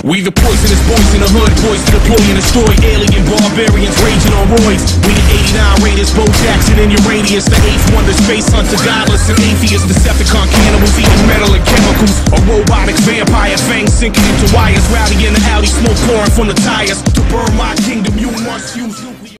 We the poisonous boys in the hood, poised to deploy and destroy alien barbarians raging on roids. We the 89 Raiders, Bo Jackson and Uranus, the 8th wonder, space hunter, godless and atheist, Decepticon cannibals eating metal and chemicals. A robotics vampire, fangs sinking into wires, rowdy in the alley, smoke pouring from the tires. To burn my kingdom, you must.